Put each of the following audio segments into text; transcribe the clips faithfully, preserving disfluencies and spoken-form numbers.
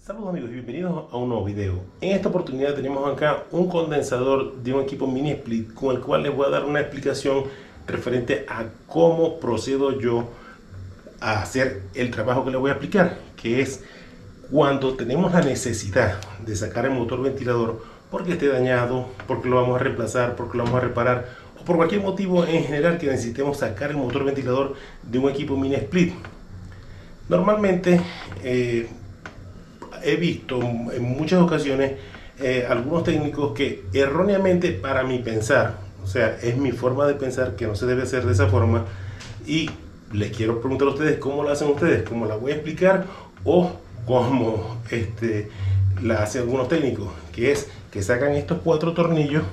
Saludos amigos y bienvenidos a un nuevo video. En esta oportunidad tenemos acá un condensador de un equipo mini split con el cual les voy a dar una explicación referente a cómo procedo yo a hacer el trabajo que les voy a explicar, que es cuando tenemos la necesidad de sacar el motor ventilador porque esté dañado, porque lo vamos a reemplazar, porque lo vamos a reparar o por cualquier motivo en general que necesitemos sacar el motor ventilador de un equipo mini split. Normalmente eh, he visto en muchas ocasiones eh, algunos técnicos que erróneamente, para mi pensar, o sea, es mi forma de pensar que no se debe hacer de esa forma, y les quiero preguntar a ustedes cómo lo hacen ustedes, cómo la voy a explicar o cómo este, la hacen algunos técnicos, que es que sacan estos cuatro tornillos,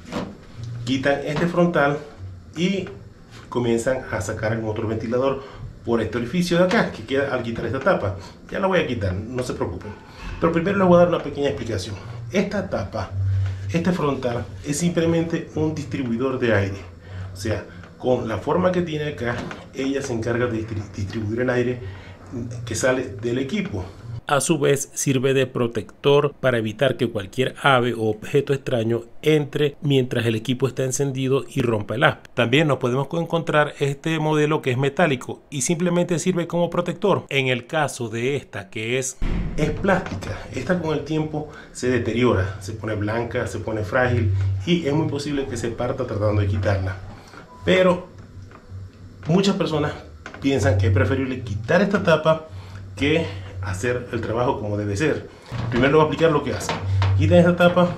quitan este frontal y comienzan a sacar el motor ventilador por este orificio de acá que queda al quitar esta tapa. Ya la voy a quitar, no se preocupen, pero primero les voy a dar una pequeña explicación. Esta tapa, este frontal, es simplemente un distribuidor de aire, o sea, con la forma que tiene acá, ella se encarga de distribuir el aire que sale del equipo. A su vez sirve de protector para evitar que cualquier ave o objeto extraño entre mientras el equipo está encendido y rompa el aspa. También nos podemos encontrar este modelo que es metálico y simplemente sirve como protector. En el caso de esta, que es, es plástica, esta con el tiempo se deteriora, se pone blanca, se pone frágil y es muy posible que se parta tratando de quitarla. Pero muchas personas piensan que es preferible quitar esta tapa que hacer el trabajo como debe ser. Primero les voy a explicar lo que hacen. Quitan esta tapa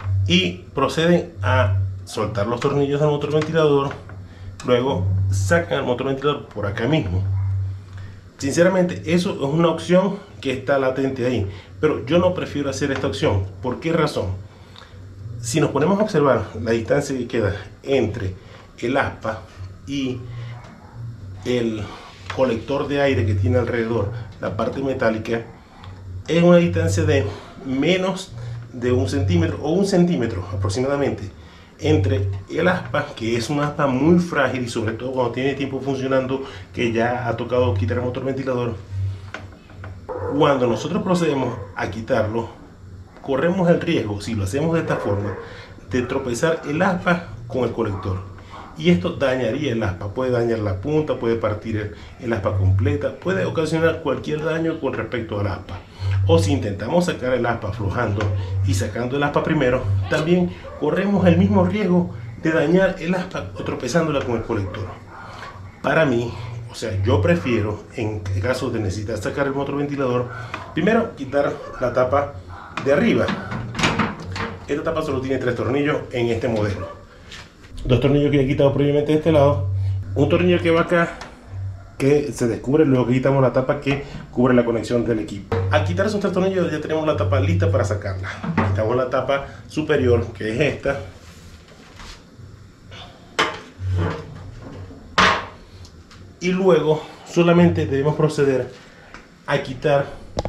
y proceden a soltar los tornillos del motor ventilador. Luego sacan el motor ventilador por acá mismo. Sinceramente, eso es una opción que está latente ahí, pero yo no prefiero hacer esta opción. ¿Por qué razón? Si nos ponemos a observar la distancia que queda entre el aspa y el colector de aire que tiene alrededor, la parte metálica, es una distancia de menos de un centímetro o un centímetro aproximadamente entre el aspa, que es un aspa muy frágil y sobre todo cuando tiene tiempo funcionando, que ya ha tocado quitar el motor ventilador. Cuando nosotros procedemos a quitarlo, corremos el riesgo, si lo hacemos de esta forma, de tropezar el aspa con el colector. Y esto dañaría el aspa, puede dañar la punta, puede partir el, el aspa completa, puede ocasionar cualquier daño con respecto al aspa. O si intentamos sacar el aspa aflojando y sacando el aspa primero, también corremos el mismo riesgo de dañar el aspa o tropezándola con el colector. Para mí, o sea, yo prefiero, en caso de necesitar sacar el motor ventilador, primero quitar la tapa de arriba. Esta tapa solo tiene tres tornillos en este modelo. Dos tornillos que he quitado previamente de este lado, un tornillo que va acá que se descubre luego que quitamos la tapa que cubre la conexión del equipo. Al quitar esos tres tornillos ya tenemos la tapa lista para sacarla. Quitamos la tapa superior, que es esta, y luego solamente debemos proceder a quitar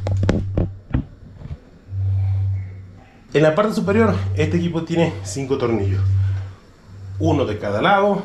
en la parte superior. Este equipo tiene cinco tornillos, uno de cada lado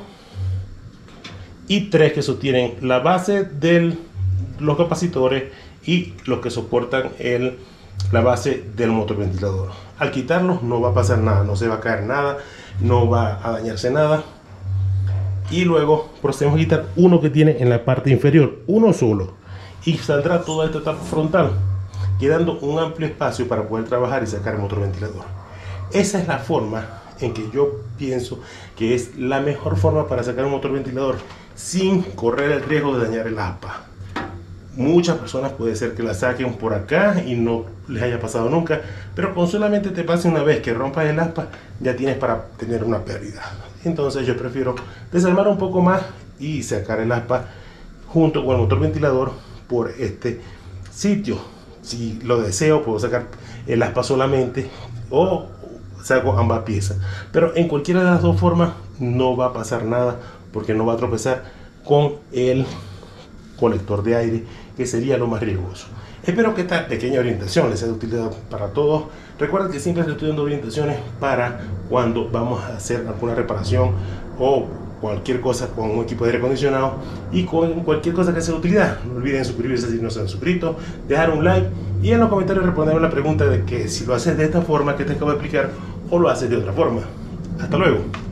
y tres que sostienen la base de los capacitores y los que soportan el, la base del motor ventilador. Al quitarlos no va a pasar nada, no se va a caer nada, no va a dañarse nada. Y luego procedemos a quitar uno que tiene en la parte inferior, uno solo, y saldrá toda esta tapa frontal, quedando un amplio espacio para poder trabajar y sacar el motor ventilador. Esa es la forma en que yo pienso que es la mejor forma para sacar un motor ventilador sin correr el riesgo de dañar el aspa. Muchas personas puede ser que la saquen por acá y no les haya pasado nunca, pero con solamente te pase una vez que rompas el aspa ya tienes para tener una pérdida. Entonces yo prefiero desarmar un poco más y sacar el aspa junto con el motor ventilador por este sitio. Si lo deseo puedo sacar el aspa solamente o saco ambas piezas, pero en cualquiera de las dos formas no va a pasar nada porque no va a tropezar con el colector de aire, que sería lo más riesgoso. Espero que esta pequeña orientación les sea de utilidad para todos. Recuerden que siempre estoy dando orientaciones para cuando vamos a hacer alguna reparación o cualquier cosa con un equipo de aire acondicionado y con cualquier cosa que sea de utilidad. No olviden suscribirse si no se han suscrito, dejar un like y en los comentarios respondemos la pregunta de que si lo haces de esta forma que te acabo de explicar o lo haces de otra forma. Hasta luego.